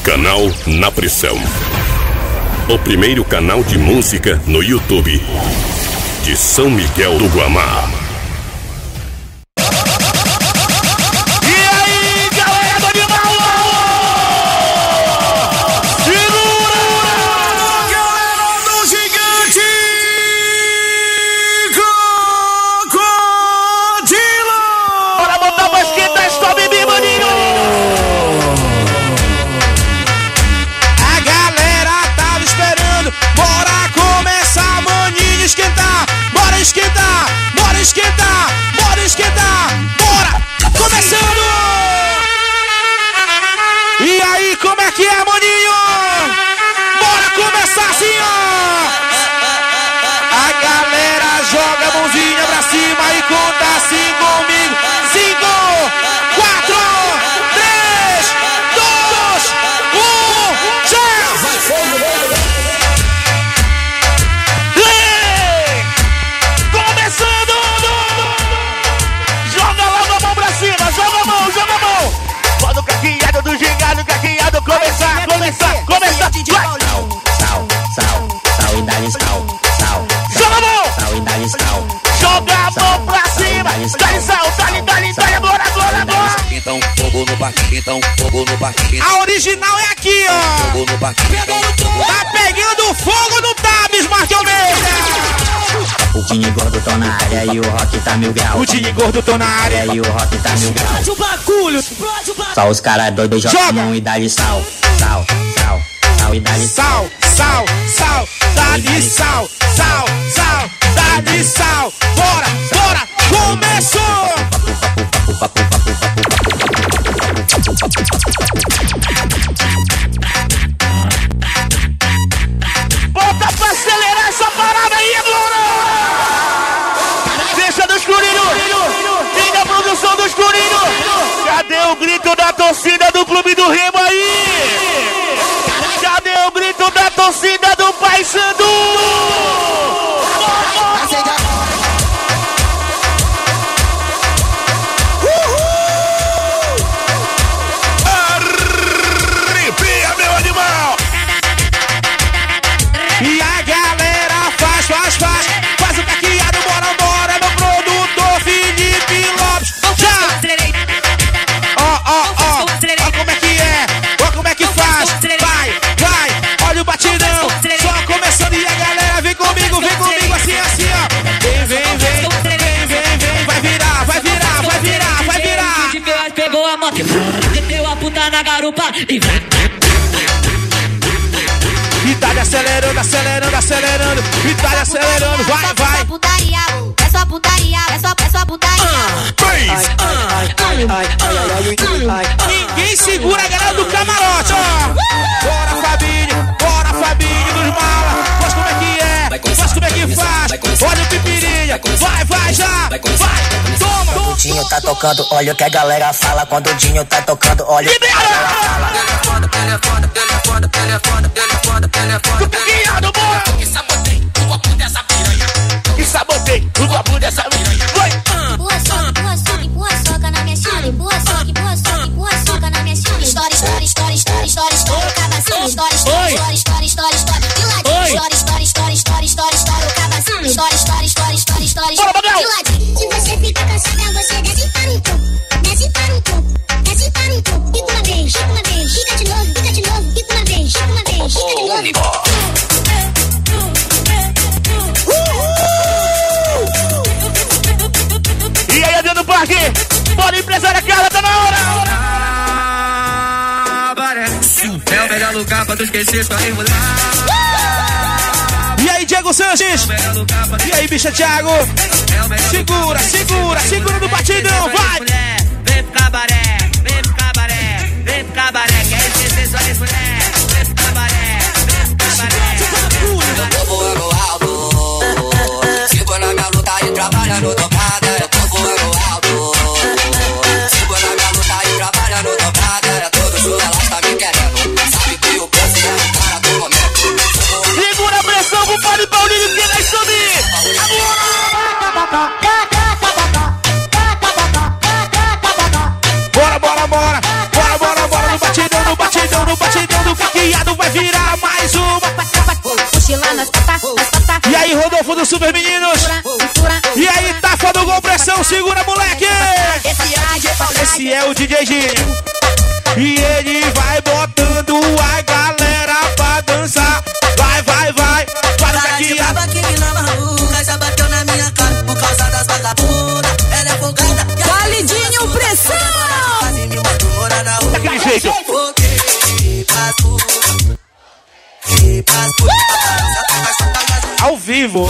Canal Na Pressão. O primeiro canal de música no YouTube de São Miguel do Guamá. Então, fogo no parquinho. A original é aqui, ó. Fogo no parquinho. Tá pegando fogo no Tabs, Marque Almeida. O Dinho Gordo tô na área e o Rock tá mil grau. O Dinho Gordo tô na área e o Rock tá mil grau. Explode o bagulho. Só os caras doidos jogam mão e dá-lhe sal. Sal, sal, sal e dá-lhe sal. Sal, sal, dá-lhe sal. Sal, sal, dá-lhe sal. Bora, bora, começou. Bota pra acelerar essa parada aí agora! Deixa do escurinho! Vem da produção do escurinho! Cadê o grito da torcida do Clube do Remo aí? Cadê o grito da torcida do Paysandu? E a galera faz o caqueado, bora, meu produtor Felipe Lopes. Já! Ó como é que é, ó como é que faz. Vai, olha o batidão. Só começando e a galera vem comigo assim, ó. Vem, vai virar. Pegou a moto, meteu a puta na garupa e Itália acelerando. Itália acelerando, vai. É só putaria, é só putaria. Ninguém segura a galera do camarote, ó. Bora Fabinho dos malas. Faz como é que é, faz como é que faz. Olha o pipirinha, vai já. Vai, toma. Quando o Dinho tá tocando, olha o que a galera fala. Quando o Dinho tá tocando, olha o que a galera fala. Ele é foda. Do caqueado, bora! Que sabotei o copo dessa piranha. Vai! Empurra soca na minha chile. Empurra soca na minha chile. História, o cabacinho. História, o cabacinho. História, o ladinho. Se você fica cansada, você desce para o tom. Desce para o tom. Fica uma vez. Fica de novo. Fica uma vez. Fica de novo. E aí, Adriano Parque, bora empresária Carla, tá na hora! É o melhor lugar pra tu esquecer sua mulher. E aí, Diego Sanches? E aí, bicha Thiago? Segura no batidão, vai! Vem pro cabaré, quer esquecer sua mulher. Vem pro cabaré. Eu tô voando alto, sigo na minha luta e trabalhando dobrada. Eu tô voando alto, sigo na minha luta e trabalhando dobrada. É todo show, ela tá me querendo. Sabe que o preço é o cara do momento. Segura a pressão pro Padre Paulinho que vai subir! Bora, DJ Ginho. E ele vai botando a galera pra dançar. Vai, vai, vai. Vai no caquinha. Que me lava maluca, já bateu na minha cara por causa das vagabundas. Ela é folgada. Validinho pressão. Daquele jeito. Ao vivo.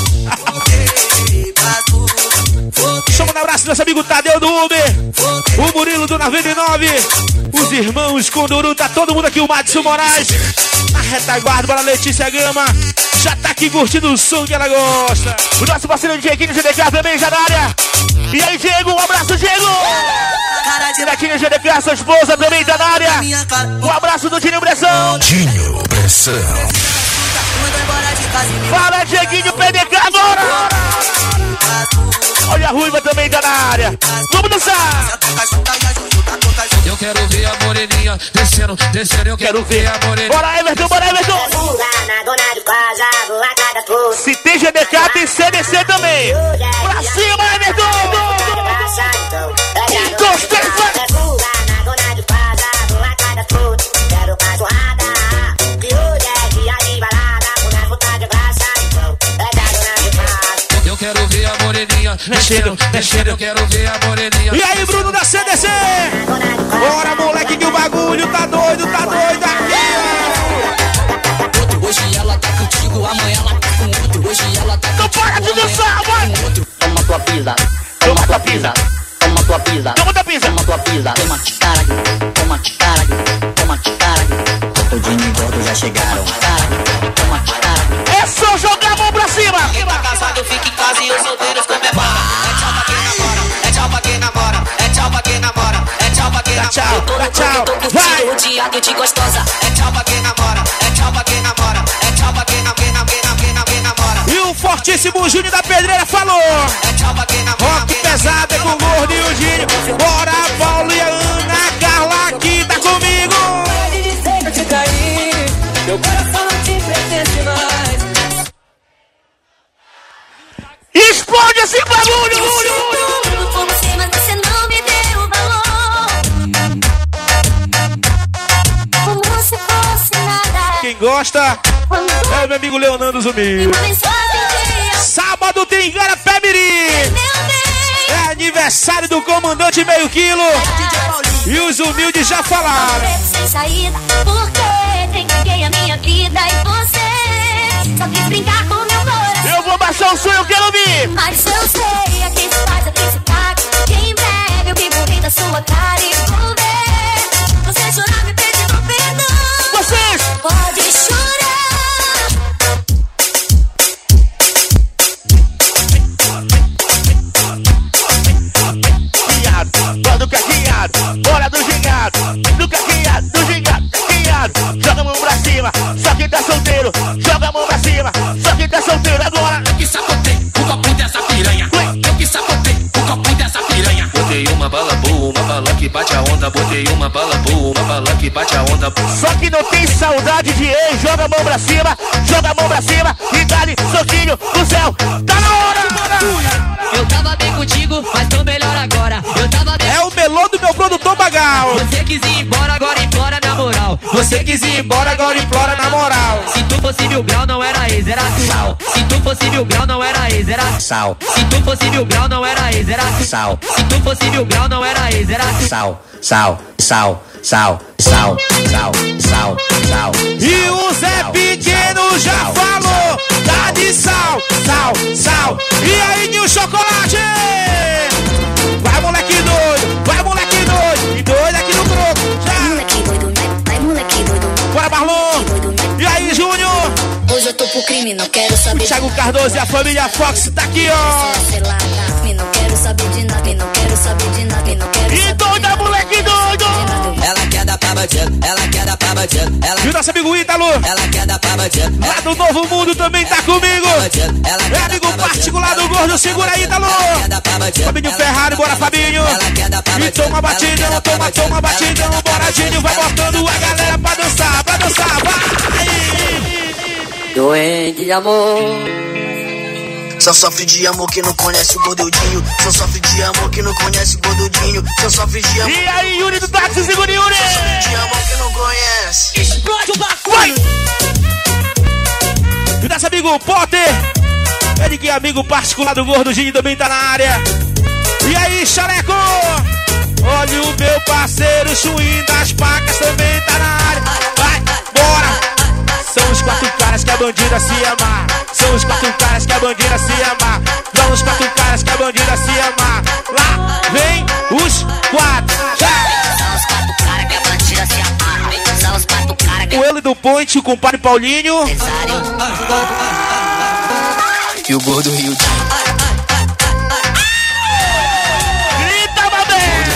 Chama um abraço nosso amigo Tadeu do Uber, o Murilo do 99, os irmãos Conduru, tá todo mundo aqui, o Madison Moraes, a retaguarda para Letícia Gama, já tá aqui curtindo o som que ela gosta. O nosso parceiro Dieguinho GDK também já na área. E aí, Diego, um abraço, Diego! Diretinho GDK, sua esposa também tá na área. Um abraço do Dinho Pressão. Dinho Pressão. Fala, Dieguinho PDK agora! Olha a Ruiva também tá na área. Vamos dançar! Eu quero ver a moreninha descendo, descendo, eu quero ver a moreninha. Bora, Everton, bora, Everton! Se tem GDK, tem CDC também. Pra cima, Everton! Gostei, vai! Eu quero ver a moreninha descendo, descendo, eu quero ver a moreninha. E aí, Bruno da CDC? Bora, moleque, que o bagulho tá doido aqui. Hoje ela tá contigo, amanhã ela tá com outro. Hoje ela tá Não para de dançar, vai! Toma tua pisa, toma tua pisa, toma tua pisa, Toma da pizza! toma tua pisa, toma ticara, toma ticara, toma ticara. O Dinho e o Gordo já chegaram, toma ticara. É só jogar a mão pra cima! Quem tá casado fica em casa e os solteiros comemora. É tchau pra quem namora, é tchau pra quem namora, é tchau pra quem namora, é tchau pra quem namora. Tchau, dá tchau, vai! O dia de gostosa, é tchau pra quem namora, é tchau pra quem namora, é tchau pra quem namora. E o fortíssimo Júnior da Pedreira falou: É tchau pra quem namora. rock pesado é com o Gordo e o Dinho. Bora, Paulo e a Ana, a Carla aqui tá comigo. Pode dizer que eu te caí, meu coração não te pertence mais. Explode esse bagulho! Tudo por você, mas você não me deu valor. Como se fosse nada. Quem gosta é o meu amigo Leonardo Zumir. Sábado tem Igarapé Mirim. É aniversário do comandante meio quilo. E os humildes já falaram. Sem saída, porque entreguei a minha vida e você só quis brincar com meu coração. Eu vou baixar o som, eu quero ouvir! Mas eu sei a quem se faz, a quem se paga. Que em breve eu vivo bem da sua cara e vou ver você chorar me pedindo perdão. Vocês! Pode chorar. Bora do caquinhado, bora do gingado, do caquinhado, do gingado, caquinhado. Joga a mão pra cima, só quem tá solteiro. Joga a mão pra cima, só quem tá solteiro agora. Eu que sapotei o copo dessa piranha. Eu que sapotei o copo dessa piranha. Botei uma bala boa, uma bala que bate a onda. Botei uma bala boa, uma bala que bate a onda. Só que não tem saudade de ex. Joga a mão pra cima, joga a mão pra cima e dá-lhe soquinho no céu. Tá na hora! Eu tava bem contigo, mas tô melhor agora. Eu tava bem. É o melô do meu produtor Bagal. Você quis ir embora, agora implora na moral. Você quis ir embora, agora implora na moral. Se tu fosse mil grau, não era ex, era sal. Se tu fosse mil grau, não era ex, era Sal, Se tu fosse mil grau, não era ex, era sal, Se tu fosse mil grau, não era ex, era sal, sal, sal, sal, sal, sal, sal, sal. E o Zé Pequeno já falou. Tá de sal, sal, sal. E aí, Nil Chocolate? Vai, moleque doido. Vai, moleque doido. E doido aqui no broco. Já. Moleque doido, vai moleque doido. Bora, Marlon. E aí, Júnior? Hoje eu tô pro crime, não quero saber. Thiago Cardoso e a família Fox tá aqui, ó. Sei lá, não quero saber de nada, não quero saber de nada, não quero E saber doida, moleque doido! Ela quer dar pra bandido, ela quer dar pra bandido, E o nosso amigo Ítalo, ela quer dar pra bandido, lá do Novo Mundo, também tá comigo. É amigo particular do Gordo, segura aí, Ítalo. Fabinho Ferrari, bora, Fabinho. E toma batidão, toma batidão. Bora, Dinho, vai botando a galera pra dançar, vai. doente de amor. Só sofre de amor que não conhece o gordudinho. Só sofre de amor que não conhece o gordudinho. Só sofre de amor. E aí, Yuri do táxi, segura Yuri! Só sofre de amor que não conhece. Explode o bagulho! E nosso amigo Potter, ele que é amigo particular do Gordudinho, também tá na área. E aí, Xareco? Olha o meu parceiro, Chuim das Pacas, também tá na área. Vai, bora! São os 4 caras que a bandida se amar. São os 4 caras que a bandida se amar. São os 4 caras que a bandida se amar. Lá vem os 4. São os 4 caras que a bandida se amar. São os 4 caras que O ele do Point, o compadre Paulinho. E o gordo Rio. Grita, Babé!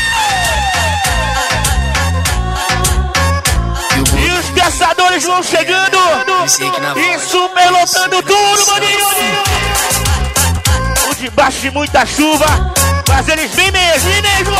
E os caçadores vão chegando e superlotando tudo, maninho! O debaixo de muita chuva, mas eles vêm mesmo, vêm mesmo!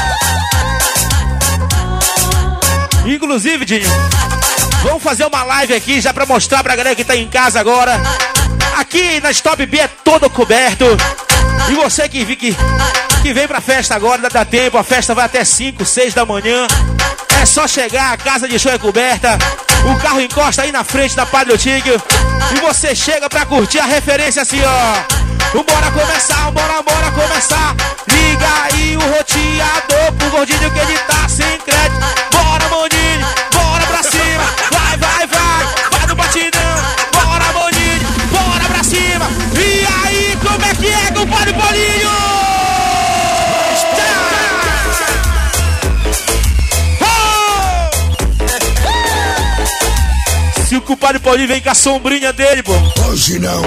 Inclusive, Dinho, vamos fazer uma live aqui já pra mostrar pra galera que tá em casa agora. Aqui na Stop B é todo coberto. E você que vem pra festa agora, dá tempo. A festa vai até 5, 6 da manhã. É só chegar, a casa de show é coberta. O carro encosta aí na frente da Padre Otílio. E você chega pra curtir a referência assim, ó. Bora começar, bora começar. Liga aí o roteador pro gordinho que ele tá sem crédito. Bora, maninho, bora pra cima. Vai, vai, vai, vai no batidão. Bora, maninho, bora pra cima. E aí, como é que é, compadre Paulinho? Se o compadre Paulinho vem com a sombrinha dele, pô. Hoje não.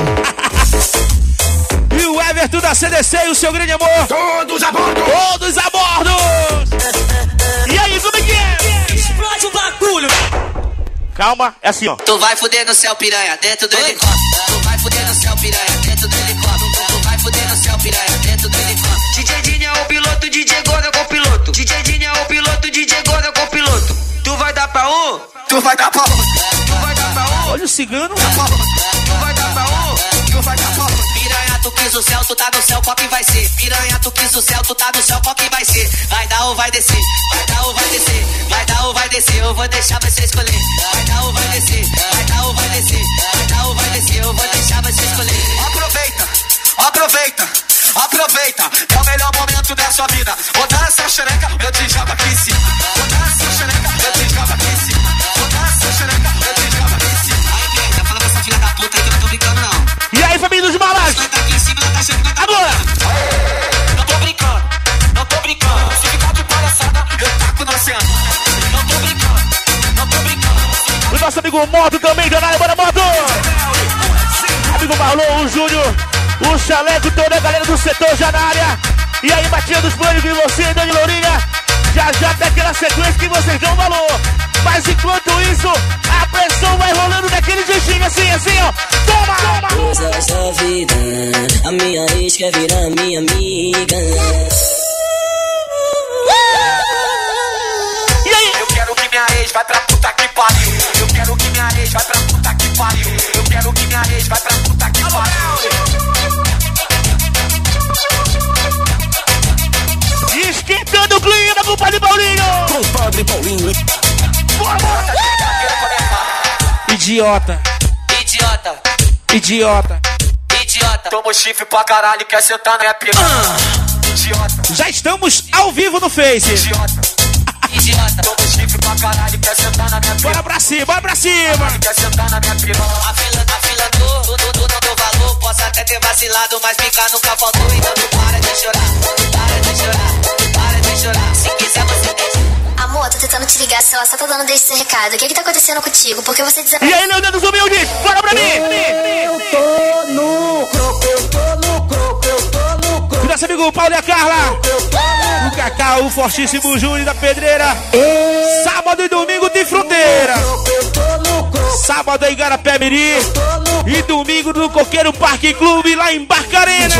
E o Everton da CDC e o seu grande amor. Todos a bordo. Todos a bordo. E aí, como é que é? Explode o bagulho! Calma, é assim, ó. Tu vai fuder no céu, piranha, dentro do helicóptero. Tu vai fuder no céu, piranha, dentro do helicóptero. Tu vai fuder no céu, piranha, dentro do helicóptero. DJ Dinho é o piloto, DJ Gordo é o copiloto. DJ Dinho é o piloto, DJ Gordo é o copiloto. Tu vai dar pra um? Tu vai dar pra Tu vai dar pra um? Olha o cigano. Tu vai dar pra um? Tu vai dar pra Piranha, tu quis o céu, tu tá no céu, qual que vai ser? Piranha, tu quis o céu, tu tá no céu, qual que vai ser? Vai dar ou vai descer? Vai dar ou vai descer? Vai dar ou vai descer? Eu vou deixar você escolher. Vai dar ou vai descer? Vai dar ou vai descer? Vai dar ou vai descer? Eu vou deixar você escolher. Aproveita, aproveita, aproveita. É o melhor momento da sua vida. Vou dar essa xereca, eu te jogo aqui em cima. Vou dar essa xereca, eu te jogo aqui em cima. Vou dar essa xereca, eu te jogo aqui em cima. Aí, vem, tá falando com essa filha da puta aí que eu não tô brincando, não. E aí, família dos malas? Vai tá aqui em cima, ela tá chegando, tá Agora! Não tô brincando, não tô brincando. Se ficar de palhaçada, eu taco no oceano. Não tô brincando, não tô brincando. O nosso amigo Moto também, da área, bora, Moto! Amigo Marlon, o Júnior, o Chaleco, toda a galera do setor já na área. E aí, Matinha dos Planos, e você, Dani Lourinha. Já tem aquela sequência que vocês dão valor. Mas enquanto isso, a pressão vai rolando daquele jeitinho assim, ó. Toma, toma! Coisa da vida, a minha ex quer virar minha amiga. E aí? Eu quero que minha ex vai pra puta que pariu. Eu quero que minha ex vai pra puta que pariu. Eu quero que minha ex vai pra puta que pariu. Esquentando o clima, compadre Paulinho! Compadre Paulinho. Idiota. Idiota, Idiota. idiota. Toma chifre pra caralho, quer sentar na minha piranha. Idiota, Já estamos ao vivo no Face. idiota. Idiota. Toma chifre pra caralho, quer sentar na minha piranha. Bora pra cima, bora pra cima. Quer sentar na minha piranha. A fila tu não deu valor. Posso até ter vacilado, mas picar nunca faltou. Então tu para de chorar, para de chorar, para de chorar. Se quiser você deixa. Amor, tô tentando te ligar, só tá dando desse recado. O que tá acontecendo contigo? Porque você E desapareceu. aí, Leandro dos Humildes, bora pra mim! Eu tô no croco, eu tô no croco, eu tô no croco. O nosso amigo Paulo e a Carla. O Cacau, o fortíssimo Júnior da Pedreira. Sábado e domingo tem fronteira. Sábado em Igarapé Miri. E domingo no Coqueiro Parque Clube, lá em Barcarena.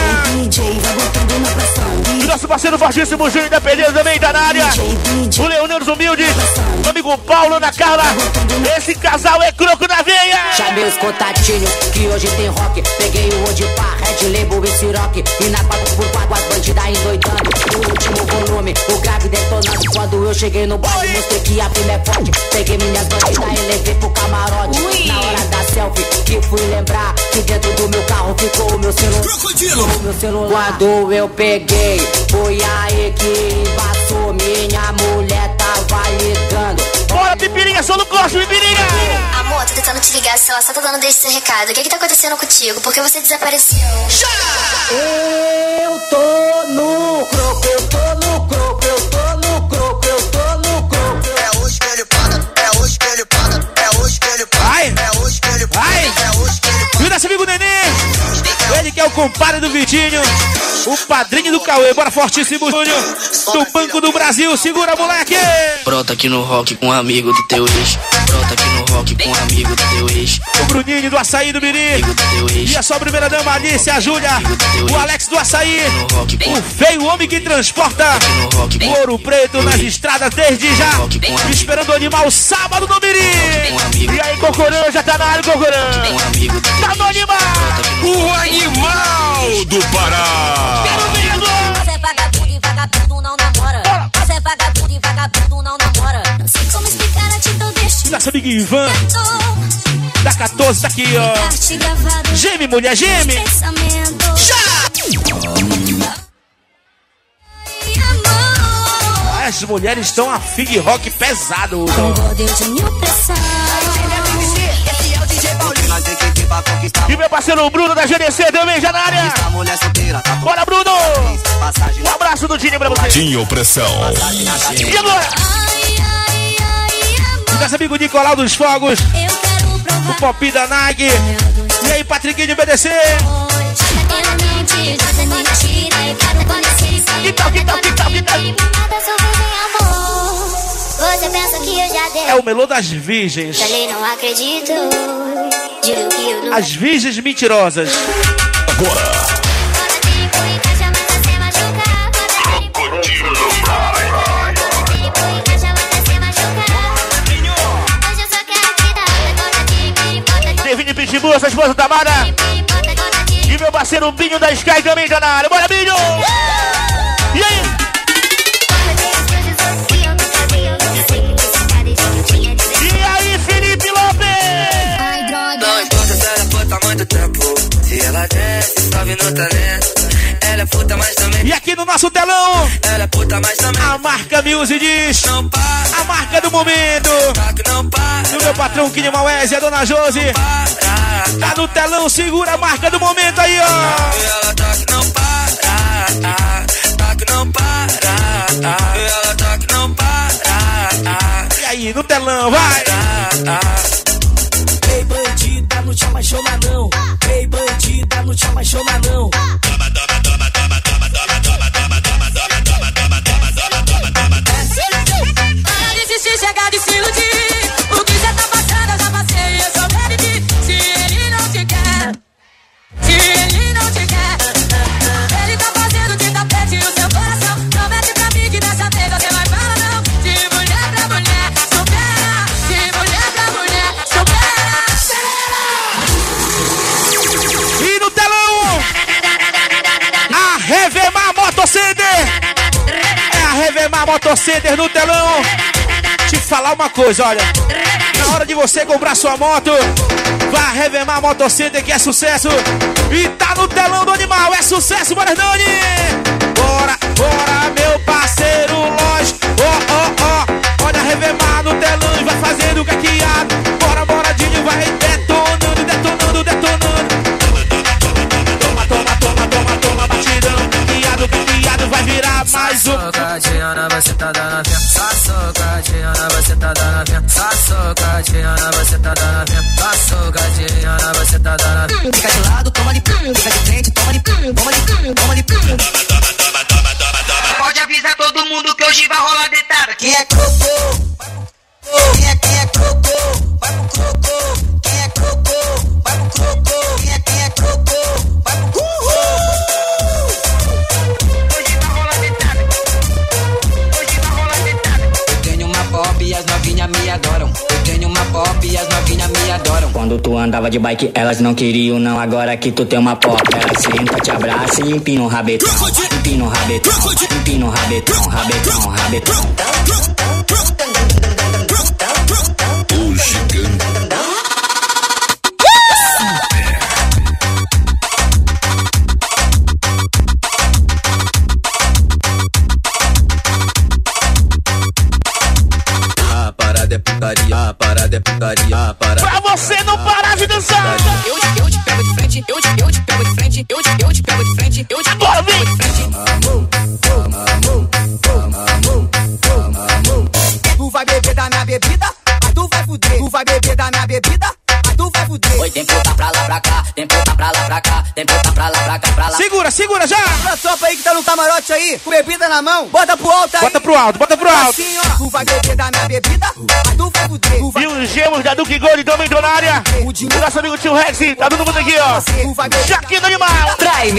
O nosso parceiro fortíssimo Júnior da Pedreira também tá na área. O Leonel dos Humildes. O amigo com o Paulo, Ana Carla. Esse casal é croco na veia. Chamei os contatinhos que hoje tem rock. Peguei o Odipá, Red Label e Ciroc. E na 4x4 as bandidas endoidando. O último volume, o grave detonando. Quando eu cheguei no baile, mostrei que a firma é forte. Peguei minhas bandidas e levei pro camarote. Na hora da selfie, que fui lembrar que dentro do meu carro ficou o meu celular. Quando eu peguei, foi aí que embaçou. Minha mulher tava ligando. Bora, Pipirinha, só no corte, Pipirinha. Amor, tô tentando te ligar, só tô dando desde seu recado. O que tá acontecendo contigo? Por que você desapareceu? Eu tô no croco, eu tô no croco, eu tô no croco, eu tô no croco. É hoje que ele paga, é hoje que ele paga, é hoje que ele paga. Vai! É hoje que ele paga, é hoje que ele paga. Viu nosso amigo Nenê? Ele que é o compadre do Vitinho, o padrinho do Cauê. Bora, fortíssimo Júnior, do Banco do Brasil. Segura, moleque! Brota aqui no rock com um amigo do teu ex. Brota aqui no rock com um amigo do teu ex. O Bruninho do Açaí do Mirim. Amigo do teu ex. E a sua primeira dama Alice, a Júlia. O Alex do Açaí. No rock com O feio homem que transporta no rock com o Ouro Preto nas estradas desde já. Esperando o animal sábado no Mirim. um amigo. E aí, Cocorã, já tá na área, Cocorã. Um amigo do teu Tá no animal. O animal do Pará. Você é vagabundo e vagabundo não namora. Você é vagabundo e vagabundo não namora. Não sei como explicar a atitude deste Nosso amigo Ivan, da 14, tá aqui, ó. arte gravado. Geme, mulher, geme. Pensamento. As mulheres estão a fig rock pesado. Bordeu de mil pressão. Nós tem que vir pra conquistar. E meu parceiro Bruno da GDC também já na área. A mulher solteira, tá bom? Bora, Bruno. Passagem Um abraço do Dinho pra você. Tinha opressão. E agora? E nosso amigo Nicolau dos Fogos, Eu quero o provar. Popi da Nag. E aí, Patriquinho de BDC. Realmente, dizer mentira. Eu quero conhecer e sair. Que tal? Nada sobre amor. Você pensa que eu já dei. É o melô das virgens. Falei, não acredito. Digo que eu não. As virgens mentirosas. Agora. Devine Pitbull, essa esposa da Mara. E meu parceiro Binho da Sky também já na área. Bora, Binho! E aí? E aí, Felipe Lopes? Não importa se ela puta há muito tempo. Se ela desce, sobe no talento. Ela é puta, mas também. E aqui no nosso telão, Ela é puta, mas também. a marca Music diz. Não para, A marca do momento. tá que não para. Do meu patrão Kine Maués e a dona Josi. Tá no telão, segura a marca do momento aí, ó. Ela tá que não para, tá que não para. Ela tá que não para. E aí, no telão, vai. Ei, bandida, não te apaixona não. Ei, bandida, não te apaixona não. Para de insistir, chegar de se iludir. O que cê tá passando, eu já passei, eu sou repetir. Se ele não te quer, se ele não te quer, ele tá fazendo de tapete o seu coração. Não mete pra mim que dessa vez você vai falar não. De mulher pra mulher, supera. De mulher pra mulher, supera. E no telão, a Revemar Motocenter. É a Revemar Motocenter no telão. Te falar uma coisa, olha. Na hora de você comprar sua moto, vá a Revemar Motocenter que é sucesso. E tá no telão do animal, é sucesso, bora Hernani. Bora, bora, meu parceiro Loja. Ó, ó, ó. Olha a Revemar no telão e vai fazendo caqueado. Bora, bora, Dinho, vai detonando, detonando, detonando. Toma, toma, toma, toma, toma, batidão. Caqueado, caqueado, vai virar mais um. Socadinha, você tá dando vinha. Socadinha, você tá dando vinha. Socadinha, você tá dando vinha. Socadinha, você tá dando vinha. Fica de lado, toma de pum. Fica de frente, toma de pum. Toma de pum, toma de pum. Pode avisar todo mundo que hoje vai rolar detalhe. Quem é crocô? Quem é crocô? Vai pro crocô. Quem é crocô? Vai pro crocô. Quem é crocô? Vai pro crocô. Hoje vai rolar detalhe. Hoje vai rolar detalhe. Eu tenho uma pop e as novinhas novinhas me adoram. Eu tenho uma pop e as novinhas me adoram. Quando tu andava de bike, elas não queriam não. Agora que tu tem uma pop, elas senta, te abraça e empina o rabetão. Empina o rabetão, empina o rabetão, rabetão, rabetão. O gigante. A parada é putaria, a parada é putaria, a parada. Pra você não parar de dançar. Eu te pego de frente, eu te pego de frente, eu te pego de frente, eu te Bora, vem! pego de frente. Tu vai beber da minha bebida, mas tu vai fuder. Tu vai beber da minha bebida, mas tu vai fuder. Oi, tem que voltar pra lá, pra cá, tem que voltar pra lá, pra cá, tem que voltar pra lá, pra cá, pra lá. Segura, segura já! Pra tropa aí que tá no camarote aí, com bebida na mão, bota pro alto aí. Bota pro alto, bota pro alto. Assim, ó, tu vai beber da minha bebida, mas tu vai fuder. Tu vai E os gemos da Duke Gold também estão na área. O nosso amigo Tio Rex, tá todo mundo aqui, ó. tu vai beber. Jaquinho do animal.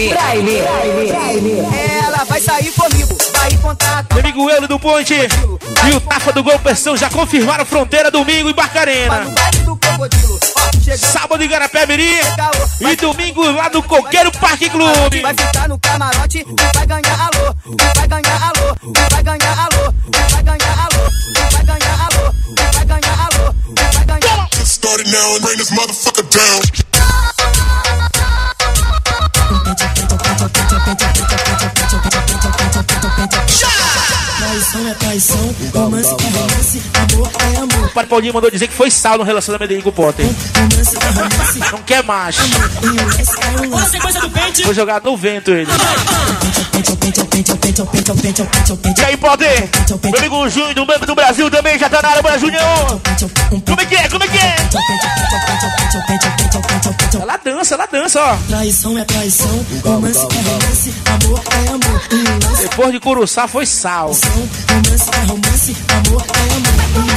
Ela vai sair comigo, vai encontrar. Meu amigo Euler do Ponte e o Tafa do Gol Pressão já confirmaram fronteira domingo em Barcarena. Do crocodilo, ó, chega. Sábado em Garapé Mirim e domingo lá no Coqueiro Parque Clube. Vai ficar no camarote e vai ganhar alô, e vai ganhar alô, e vai ganhar alô, e vai ganhar alô, e vai ganhar alô, e vai ganhar alô, e vai ganhar. Start it now and bring this motherfucker down. Traição é traição, romance é romance, amor é amor. O Padre Paulinho mandou dizer que foi sal no relacionamento dele com o Potter. Romance é romance, Não quer mais. olha a sequência do pente. Foi jogado no vento ele. E aí, Poder? Meu amigo Júnior do Banco do Brasil também já tá na área, bora, Junião. Como é que é? Como é que é? Ela dança, ó. Traição é traição, romance é romance, amor é amor. Depois de Curuçá foi sal. Romance é romance, amor é amor.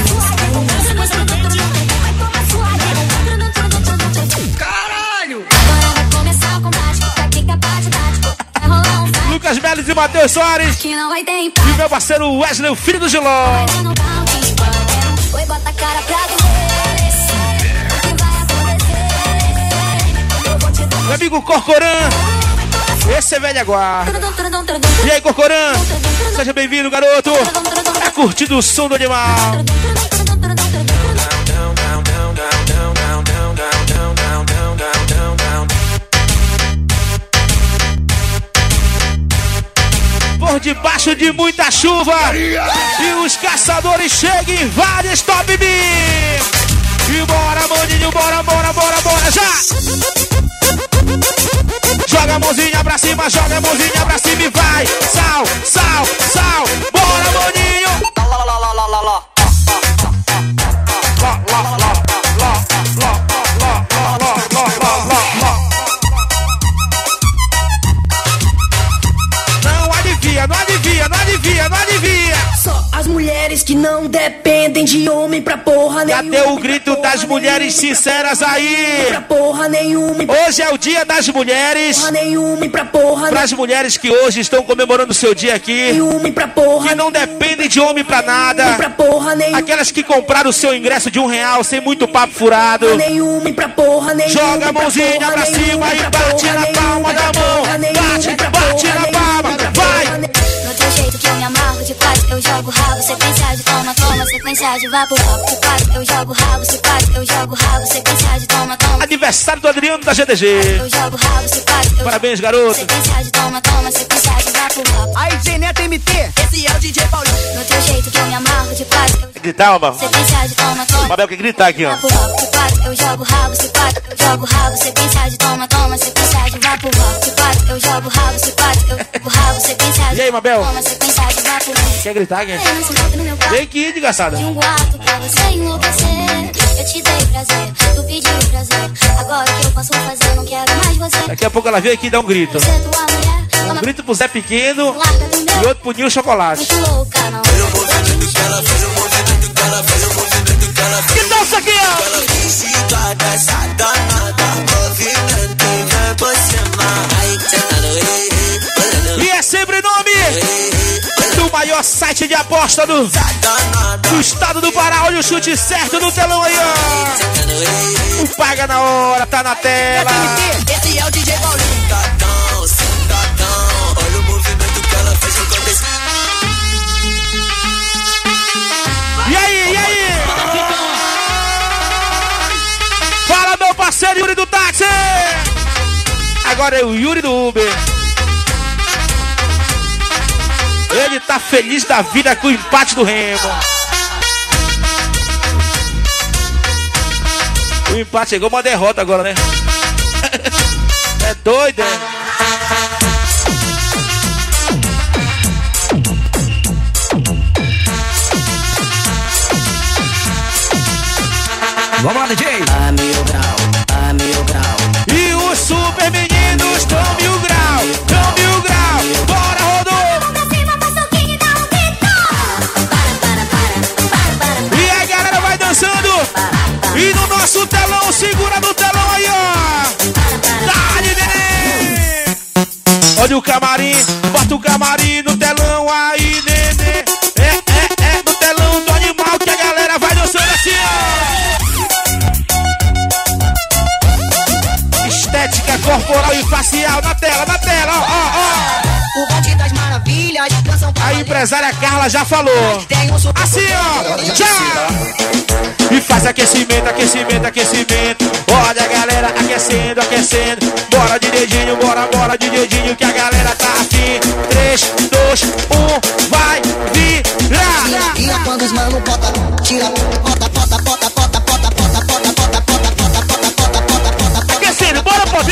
Caralho! Agora vai começar o combate, fica bate, vai rolar um fight Lucas Melis e Matheus Soares. que não vai ter E empate. o meu parceiro Wesley, o filho do Giló. Vai no balde, oi, bota a cara pra ver o que vai acontecer. Eu vou te dar Meu amigo Corcorã. Esse é velha guarda. E aí, Corcorã? Seja bem-vindo, garoto. Tá curtindo o som do animal. Por debaixo de muita chuva. E os caçadores chegam em várias top beat. E bora, maninho, bora, bora, bora, bora, já! Joga a mãozinha pra cima, joga a mãozinha pra cima e vai! Sal, sal, sal! Bora, maninho! Não alivia, não alivia, não alivia, não alivia! Só as mulheres que não dependem de homem pra porra nenhuma. Cadê o grito das mulheres sinceras aí? Pra porra nenhuma. Hoje é o dia das mulheres. Porra nenhuma pra porra Para as mulheres que hoje estão comemorando o seu dia aqui, nenhuma pra porra. que não dependem de homem pra nada. Pra porra nenhuma. Aquelas que compraram o seu ingresso de R$1 sem muito papo furado. Nenhuma pra porra nenhuma. Joga a mãozinha pra cima e bate na palma da mão. Bate, bate na palma, vai! no teu jeito que eu me amarro de quatro. Eu jogo rabo, sequência de toma, toma, sequência de vapor. De quatro, eu jogo rabo, se quatro, eu jogo rabo, sequência de toma, toma. Aniversário do Adriano da GDG. Eu jogo rabo, se quatro, Parabéns, garoto. sequência de toma, toma, sequência de vapor. Aí, DJ Neto MT, esse é o DJ Paulinho. No teu jeito que eu me amarro de quatro. Gritar, mano. Sequência de toma, toma. Babel quer gritar aqui, ó. De quatro, eu jogo rabo, se quatro, eu jogo rabo, sequência de toma, toma, sequência de vapor. De quatro, eu jogo rabo, se quatro, eu jogo rabo, sequência de E aí, Mabel? toma, sequência de vapor. Quer gritar, quer? Eu não se envolve no meu quarto. Vem aqui, desgraçada. De um boato pra você enlouquecer. Eu te dei prazer, tu pediu prazer. Agora o que eu posso fazer, eu não quero mais você. Daqui a pouco ela vem aqui e dá um grito. Você é tua mulher, Um grito pro Zé Pequeno larga do meu. e outro pro Nil Chocolate. Muito louca, não. Que dança aqui, ó. E é sempre nome do maior site site de aposta do estado do Pará. Olha o chute certo no telão aí, ó. O paga na hora, tá na tela. Esse é o DJ Paulinho. Cidadão, olha o movimento que ela fez no cabeça. E aí? Fala, meu parceiro Yuri do táxi. Agora é o Yuri do Uber. Ele tá feliz da vida com o empate do Remo. O empate chegou uma derrota agora, né? É doido, é? Vamos lá, DJ. A mil grau. E os super meninos tão mil grau. Bora, Rodô. E a galera vai dançando. E no nosso telão, segura no telão aí, ó. Dá-lhe, neném. Olha o camarim, bota o camarim no telão aí, neném. É no telão do animal que a galera vai dançando assim, ó. Estética corporal e facial na tela, ó. O bonde das maravilhas. A empresária Carla já falou. Assim, ó, já. E faz aquecimento. Olha a galera aquecendo. Bora de dedinho, bora de dedinho que a galera tá afim. 3, 2, 1, vai virar. Tira quando os mano bota, tira, bota. Aquecendo, bora, pode.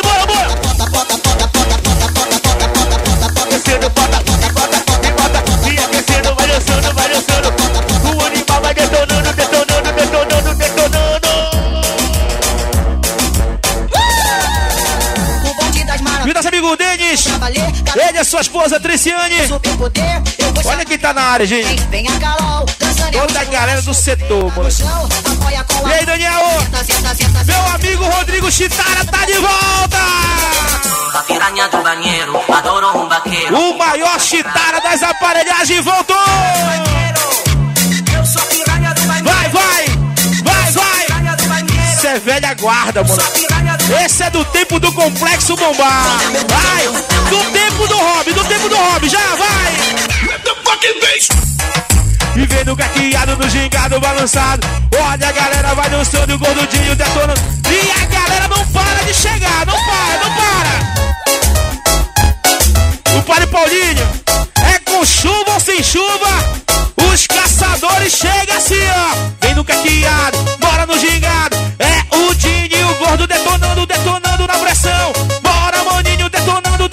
Aquecendo, bota. E aquecendo, vai dançando. O animal vai detonando. O bonde das maravilhas. E nosso amigo Denis. Ele é sua esposa Triciane. Olha quem tá na área, gente. Toda a galera do setor, mano. E aí, Daniel? Meu amigo Rodrigo Chitara tá de volta. A piranha do banheiro, adoro um vaqueiro. O maior Chitara das aparelhagens voltou. Eu sou a piranha do banheiro. Vai. Isso é velha guarda, mano. Esse é do tempo do Complexo Bombar. Vai, do tempo do Hobby, já vai. Let the fucking bass. E vem no gaqueado, no gingado balançado. Olha a galera vai dançando, o gordudinho detonando. E a galera não para de chegar, não para. O Padre Paulinho é com chuva ou sem chuva. Os caçadores chegam assim, ó. Vem no caqueado, bora no gingado. É o Dinho e o gordo detonando na pressão. Bora, maninho, detonando.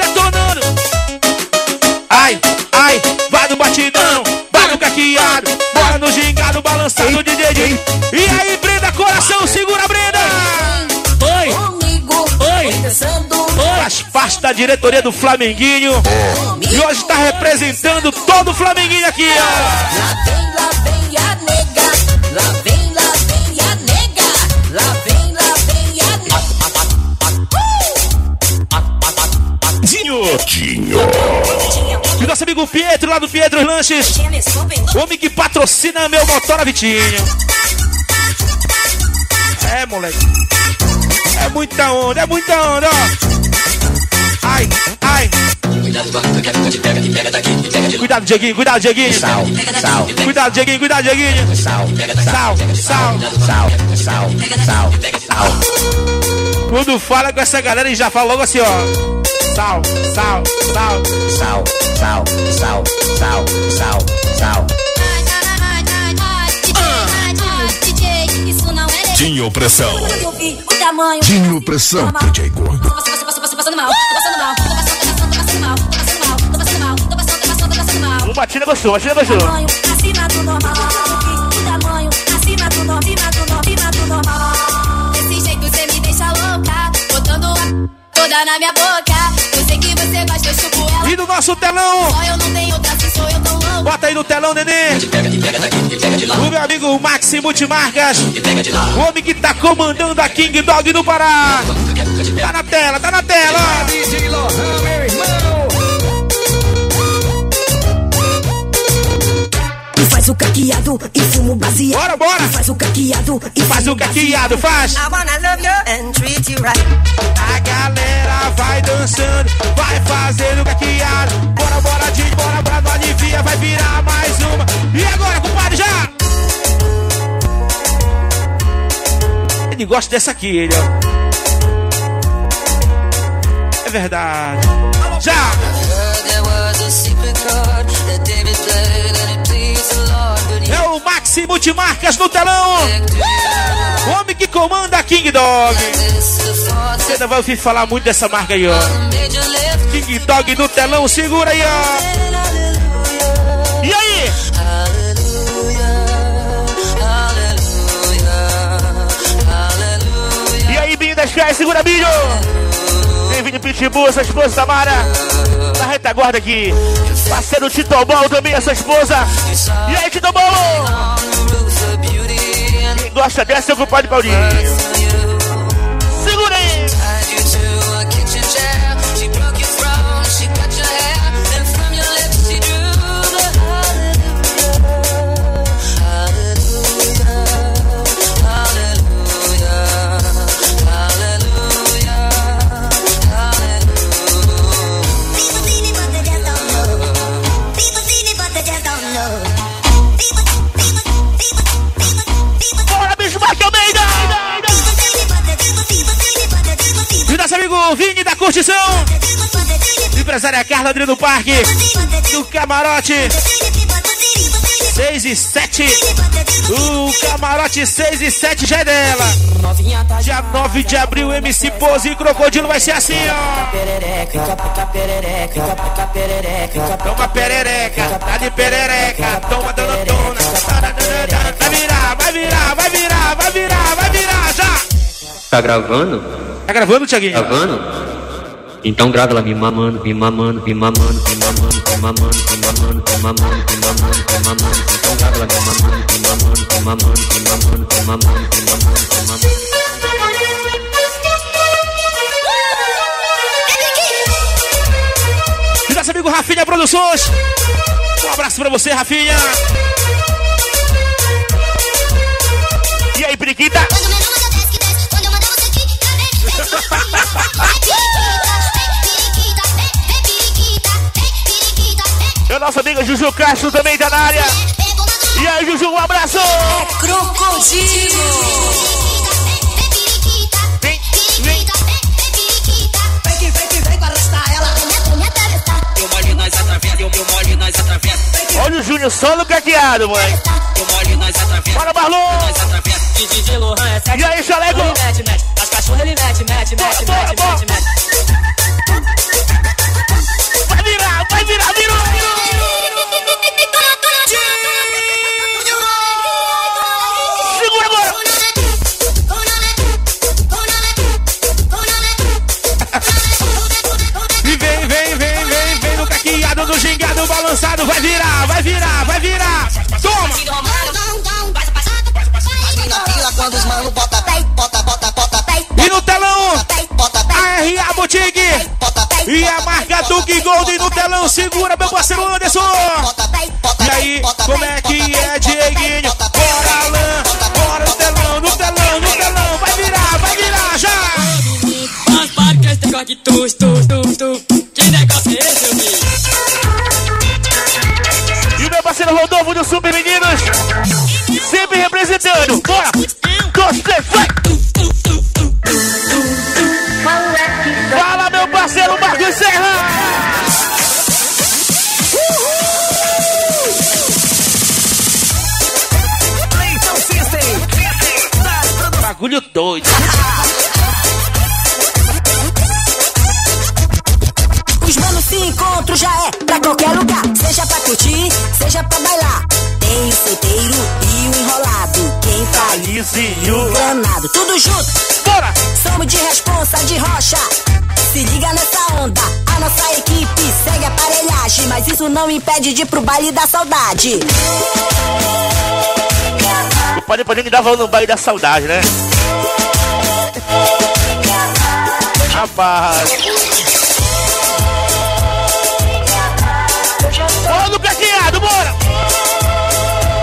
Ai, vai no batidão, vai no caqueado, bora no gingado, balançado de dedinho. E aí, Brenda, coração, segura, Brenda. Oi. Faz parte da diretoria do Flamenguinho. E hoje tá representando todo o Flamenguinho aqui, ó. Lá vem a nega. Lá vem a nega. Lá vem a nega. Dinho. E o nosso amigo Pietro, lá do Pietro Lanches. Homem que patrocina meu motor a Vitinho. É, moleque. É muita onda, ó. Ai. Cuidado, Dieguinho. Sal. Cuidado, Dieguinho. Sal. Quando fala com essa galera, ele já fala logo assim, ó. Sal. Dinho Pressão. O tamanho. Dinho Pressão, DJ Gordo. Tô passando mal. Batida gostou. Tamanho acima do normal. O tamanho acima do normal. Desse jeito você me deixa louca. Botando a toda na minha boca. Eu sei que você gosta, eu chupo ela. E no nosso telão. Só eu não tenho outra, se sou eu tão louco. Bota aí no telão, neném. O meu amigo Maxi Multimarcas. O homem que tá comandando a King Dog do Pará. Tá na tela. DJ Lohan, meu irmão. faz o caqueado e fumo baseado. Bora, bora! Faz o caqueado e faz o caqueado, faz! I wanna love you and treat you right. A galera vai dançando, vai fazendo caqueado. Bora, bora, Didi, bora, bora, não alivia, vai virar mais uma. E agora, compadre, já! Ele gosta dessa aqui, ele, ó. É verdade. Já! É o Maxi Multimarcas no telão. O homem que comanda a King Dog. Você ainda vai ouvir falar muito dessa marca aí, ó. King Dog no telão, segura aí, ó. E aí? E aí, Binho das Cais, segura, Binho. Bem-vindo, Pitbull, sua esposa Tamara. Na retaguarda aqui. Parceiro Tito Bol também, a sua esposa. E aí, Tito Bol? Quem gosta dessa é o compadre Paulinho. Segura aí. Amigo Vini da Curtição, empresária Carla Adriano do Parque, do Camarote 6 e 7. O Camarote 6 e 7 já é dela. Dia 9 de abril, MC Pose e Crocodilo vai ser assim, ó. Toma perereca, tá de perereca, toma donatona. Vai virar, vai virar, vai virar, vai virar, vai virar, já. Tá gravando? Tá gravando, Thiaguinho? Gravando? Então grava ela me mamando, me mamando, me mamando, me mamando, me mamando, me mamando, me mamando, me mamando, me mamando. Então grava ela me mamando, me mamando, me mamando, me mamando, me mamando, me mamando, me mamando. E nosso amigo Rafinha Produções. Um abraço pra você, Rafinha. E aí, periquita? E a nossa amiga Juju Castro também tá na área. E aí, Juju, um abraço! É Crocodilo! Vem, vem! Vem para arrastar ela! Eu molho nós através, eu molho nós através. Olha o Júnior só no caqueado, mãe! Eu molho nós através. Bora, Marlon! Nós através. DJ Lohan é sexy. E aí, Chaleco? Ele mete, mete. As cachorras ele mete, mete, mete, mete, mete, mete. Vai virar, vai virar, virou! Segura agora! E vem no caqueado, no gingado, balançado, vai virar, vai virar, vai virar! Toma! Quando os mano bota pé, bota pé. E no telão, a R.A. Boutique e a marca Duke Gold no telão, segura meu parceiro Anderson. E aí, como é que é, Dieguinho? Bora, Alain, bora no telão, no telão, no telão, vai virar, já! Mas para que esse negócio de tu, que negócio é esse, meu filho? E o meu parceiro Rodolfo do Super Meninos, sempre representando, bora! 2, 3, vai! Fala, meu parceiro Marcos Serra! Bagulho doido! Os manos se encontram já é pra qualquer lugar. Seja pra curtir, seja pra bailar. Tem o solteiro e o enrolado. Quem faz e o granado. Tudo junto, bora! Somos de responsa, de rocha. Se liga nessa onda. A nossa equipe segue a aparelhagem. Mas isso não impede de ir pro baile da saudade. Pode me dar valor no baile da saudade, né? Rapaz! Bora no caqueado, bora!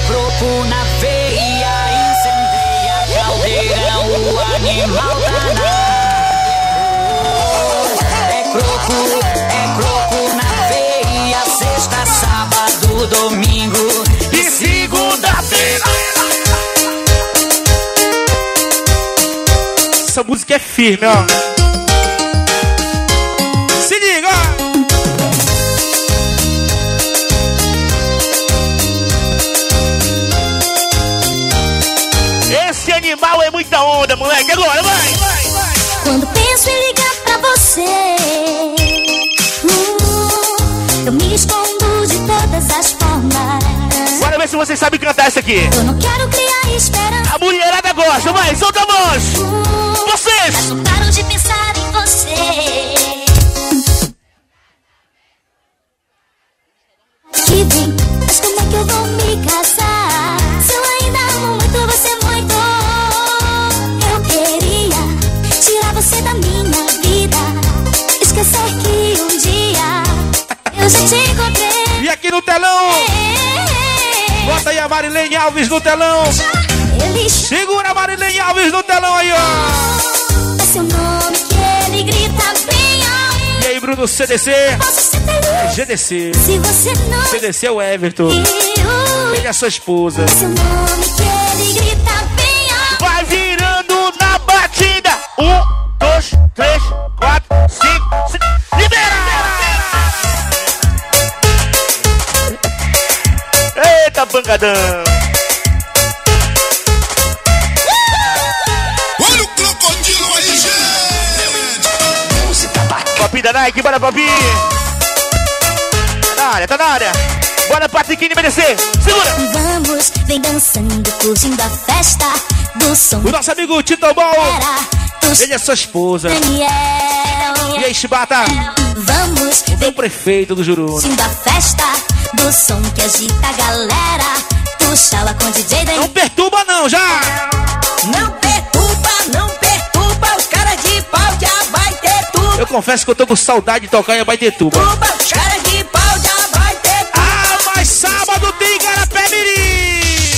croco na veia, incendeia caldeirão, o animal danado. É croco na veia, sexta, sábado, domingo e segunda-feira. Essa música é firme, ó. Se liga, ó. Esse animal é muita onda, moleque. Agora, vai. Quando penso em ligar pra você, eu me escondo de todas as formas. Bora ver se vocês sabem cantar isso aqui. Eu não quero criar esperança. A mulherada gosta, vai, solta a voz. Vocês! Mas não paro de pensar em você. Que bem, mas como é que eu vou me casar? Se eu ainda amo muito você muito. Eu queria tirar você da minha vida, esquecer que um dia eu já te encontrei. E aqui no telão, bota aí a Marilene Alves no telão. Segura a Marilene Alves no telão aí, ó. É seu nome que ele grita bem alto. E aí, Bruno, CDC? Posso ser feliz GDC. se você não. CDC é o Everton. Ele é a sua esposa. É seu nome que ele grita bem alto. Vai virando na batida. 1, 2, 3, 4, 5. Libera! Eita, pancadão! Olha o crocodilo aí, gente! Papi da Nike, bora, Papi! Tá na área! Bora, Patriquinho, merecer! Segura! Vamos, vem dançando, curtindo a festa do som. O nosso amigo Tito Ball. Ele é sua esposa. Daniel. E aí, Chibata? Vamos, vem o prefeito do Juruna. Curtindo a festa do som que agita a galera. Puxa lá com DJ Daniel. Não perturba não, já! Não perturba os caras de pau, já vai ter tudo. Eu confesso que eu tô com saudade de tocar em Abaetetuba. Os caras de pau, já vai ter tudo. Ah, mas sábado tem Igarapé-Mirim!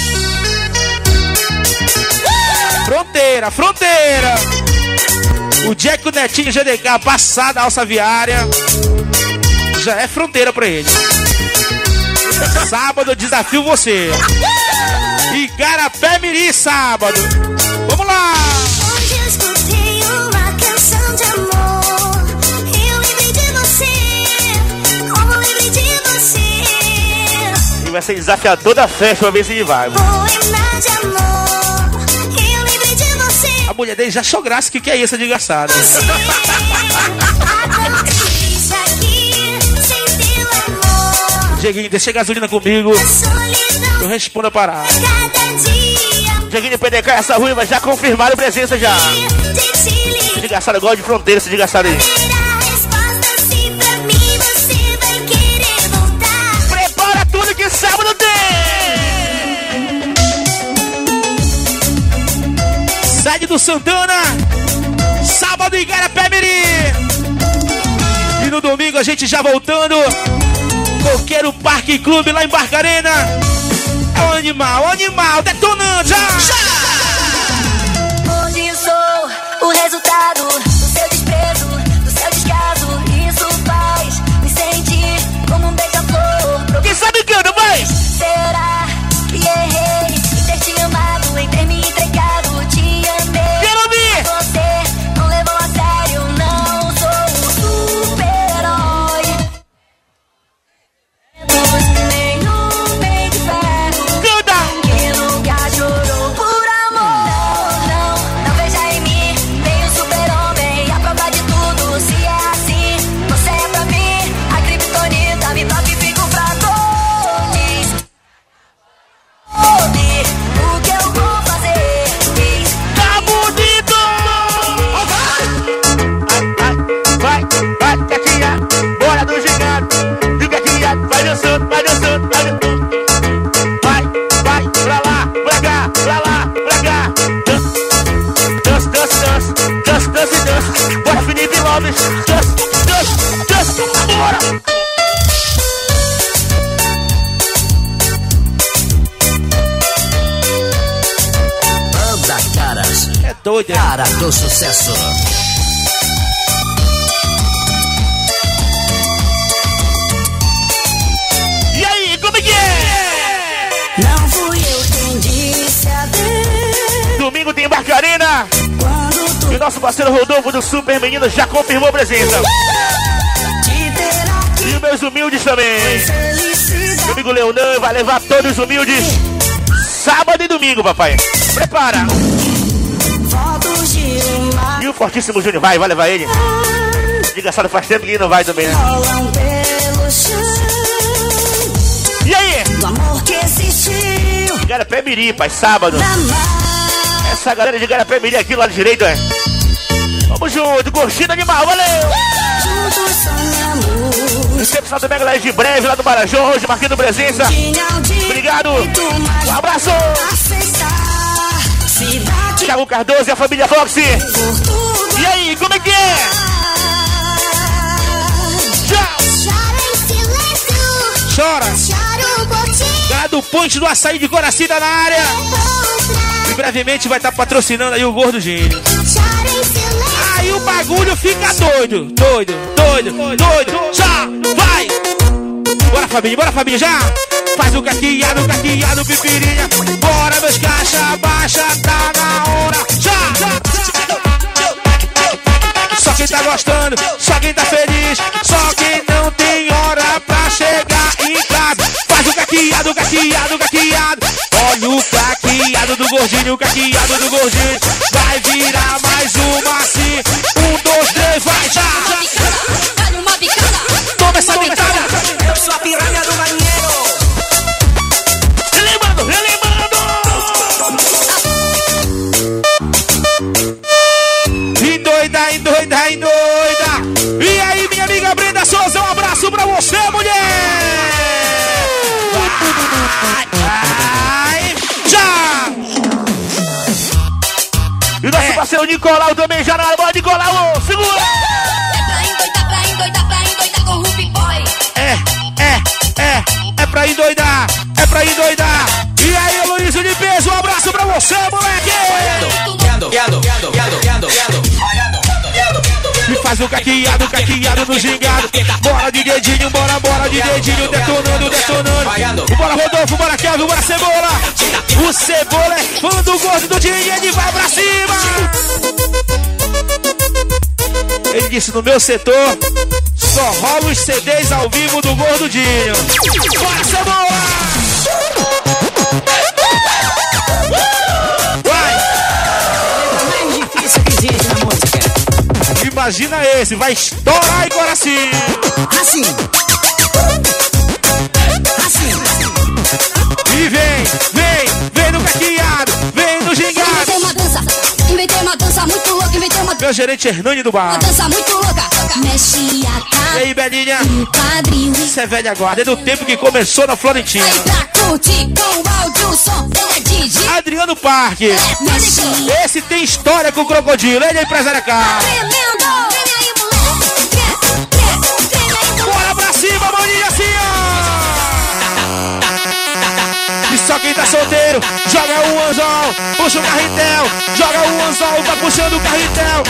Fronteira! O Jack, o Netinho, GDK, passada a alça viária. Já é fronteira pra ele. Sábado eu desafio você. Igarapé-Mirim, sábado. Vamos lá! Hoje eu escutei uma canção de amor. Eu lembrei de você. Como lembrei de você. E vai ser desafiador da festa pra ver se ele vai. Vou lembrar de amor. Eu lembrei de você. A mulher dele já achou graça. Que é isso, desgraçado? Dieguinho, deixa a gasolina comigo. Eu respondo a parada. Dieguinho PDK, essa ruiva já confirmaram presença já. Desgraçado, gosta de fronteira, esse desgraçado aí. Prepara tudo que sábado tem! Sede do Santana. Sábado em Igarapé-Mirim. E no domingo a gente já voltando. Coqueiro Parque Clube lá em Barcarena. É o animal, detonando já! Hoje sou o resultado do seu desprezo, do seu descaso. Isso faz me sentir como um beija-flor. Quem sabe canta, vai! Será que errei em ter te amado, em ter me entregado? Te amei. Quero ouvir! Você não levou a sério, não sou um super-herói. Nem um bem de ferro. Canta! Quem nunca chorou por doida. Cara do sucesso. E aí, como é que é? Não fui eu quem disse adeus. Domingo tem Barcarena. E o nosso parceiro Rodolfo do Super Menino já confirmou presença. E os meus humildes também. Meu amigo Leonan vai levar todos os humildes sábado e domingo, papai. Prepara. E o Fortíssimo Júnior vai levar ele. Engraçado, faz tempo que ele não vai também, né? E aí? Garapé Mirim, pai, sábado. Essa galera de Garapé Mirim aqui, lado direito, é. Vamos junto, gostinho animal, valeu! Recepção do Mega Live de breve, lá do Marajó, hoje marcando presença. Obrigado, um abraço! Thiago Cardoso e a família Foxy. E aí, como é que é? Chora! Galera do Ponte do Açaí de Coracida na área. E brevemente vai estar patrocinando aí o Gordo Gênio. Aí o bagulho fica doido, doido, doido, doido. Já, vai! Bora família, já! Faz o caqueado, pipirinha. Bora meus caixa baixa, tá na hora. Já! Só quem tá gostando, só quem tá feliz, só quem não tem hora pra chegar em casa. Faz o caqueado. Olha o caqueado do gordinho, o caqueado do gordinho. Vai virar mais uma assim. 1, 2, 3, vai já! Toma essa bicada! Eu sou a piranha do marinheiro. Relembrando! Endoida! E aí, minha amiga Brenda Souza, um abraço pra você, mulher! Vai! Já! E o nosso parceiro Nicolau também já na hora. Bora, Nicolau! Segura! Pra endoidar com o Ruby Boy. É pra endoidar! E aí, Luísio de Peso, um abraço pra você, moleque! E faz o caqueado no gingado. Bora de dedinho, bora de dedinho, detonando. Bora Rodolfo, bora Kelvin, bora Cebola. O Cebola é fã do Gordo do Dinho e ele vai pra cima. Ele disse: no meu setor só rola os CDs ao vivo do Gordo Dinho. Bora Cebola! Mais difícil que existe na música. Imagina esse, vai estourar em Coraci. Assim. E vem no caqueado, vem no gingado. Inventei uma dança muito louca, Meu gerente Hernani do bar. uma dança muito louca. Mexe a cara. E aí, Belinha? Quadril. Isso é velha guarda, é do tempo que começou na Florentina. Aí pra curtir com o áudio, som, ele é DJ. Adriano Parque. Mexe. Esse tem história com o Crocodilo, ele é empresário cá. Tremendo. Vem aí, moleque. Bora pra cima, maninha, assim, ó. E só quem tá solteiro, joga o anzol, puxa o carretel. Joga o anzol, vai puxando o carretel.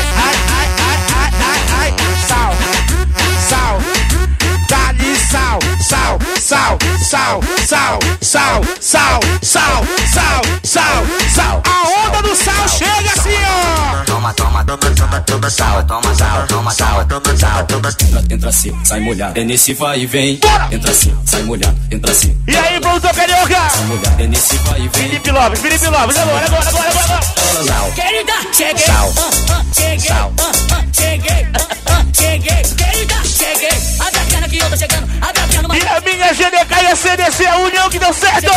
Ai, sal. Dá-lhe sal. A onda do sal chega assim, ó. Toma sal. Entra assim, sai molhado. É nesse vai e vem. Entra assim, sai molhado. Entra assim. E aí, produtor carioca? Sai molhado. É nesse vai e vem. Felipe Lopes. Agora. Querida, cheguei. Querida, cheguei. Abre a perna que eu tô chegando. Abre a perna, E a minha GDK e a CDC, a união que deu certo.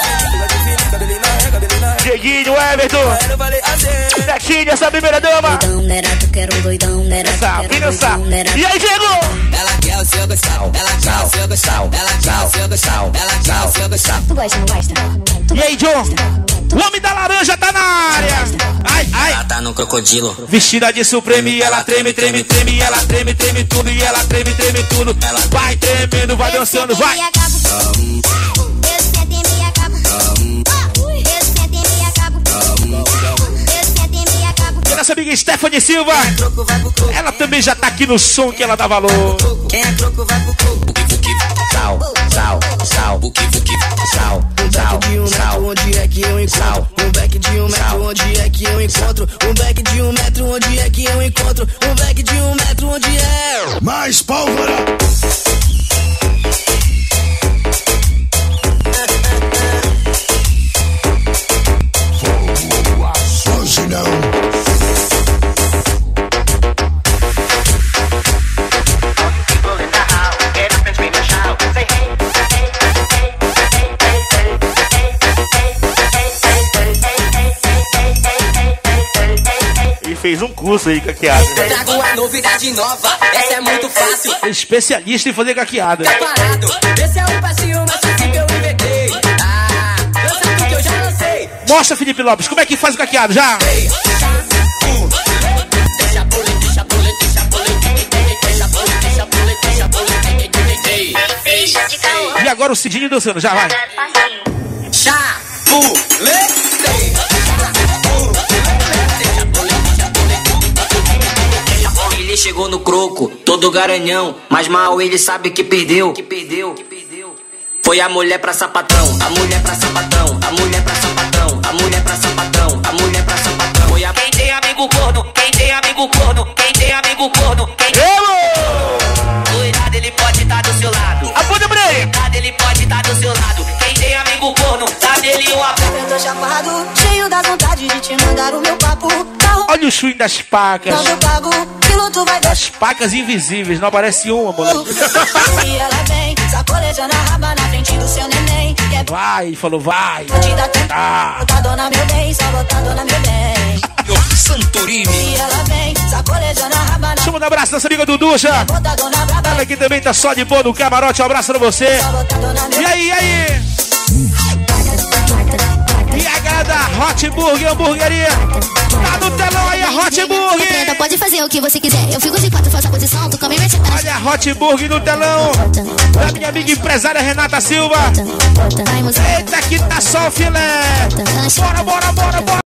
Dieguinho, Everton, Netinho, essa primeira dama. E aí, Diego? Ela quer o seu gostão, Tu gosta, não gosta? E aí, John? O homem da laranja tá na área. Ai. Ela tá no crocodilo. Vestida de Supreme e ela treme. Ela treme tudo e ela treme tudo. Ela vai tremendo, vai dançando, vai. nossa amiga Stephanie Silva. Ela também já tá aqui no som que ela dá valor. Quem é troco vai pro coco. Sal, sal, sal, sal, sal, Um back de 1 metro, onde é que eu encontro? Um back de 1 metro, onde é que eu encontro? Um back de 1 metro, onde é que eu encontro? Um back de 1 metro, onde é? Mais pólvora! Hoje não. E fez um curso aí, caqueado. Eu trago uma novidade nova, essa é muito fácil. Especialista em fazer caqueada. Tá parado, esse é um passinho mais fácil que eu inventei. Dança tudo que eu já lancei. Mostra, Felipe Lopes, como é que faz o caqueado, já? E agora o Cidinho dançando, já vai. Ele chegou no croco, todo garanhão, mas mal ele sabe que perdeu. Foi a mulher pra sapatão, a mulher pra sapatão, a mulher pra sapatão, a mulher pra sapatão, a mulher pra sapatão. Foi a... Quem tem amigo corno, quem tem amigo corno, quem tem amigo corno, quem tem... Cuidado, ele pode estar do seu lado. Aponta pra ele. Cuidado, ele pode estar do seu lado. Quem tem amigo corno, sabe ele o apoio. Eu tô chapado, cheio da vontade de te mandar o meu papo. Olha o swing das pacas. Quando pago, piloto vai Das pacas invisíveis, não aparece uma, mano. E ela vem, sacolejando a raba na frente do seu neném. Vai, falou, vai. Vou te dar tempo, botar dona meu bem, só botar dona meu bem. Santorini. E ela vem, sacolejando a raba na... Deixa eu mandar um abraço nossa amiga Duducha. Ela aqui também tá só de boa no camarote. Um abraço pra você. E aí, e aí? E a galera da Hot Burger, hamburgueria. Tá no telão aí, a Hot Burger. Pode fazer o que você quiser. Eu fico de quatro, faço a posição, tu come e mete. Olha a Hot Burger no telão. Da minha amiga empresária Renata Silva. Eita, que tá só o filé. Bora, bora, bora, bora.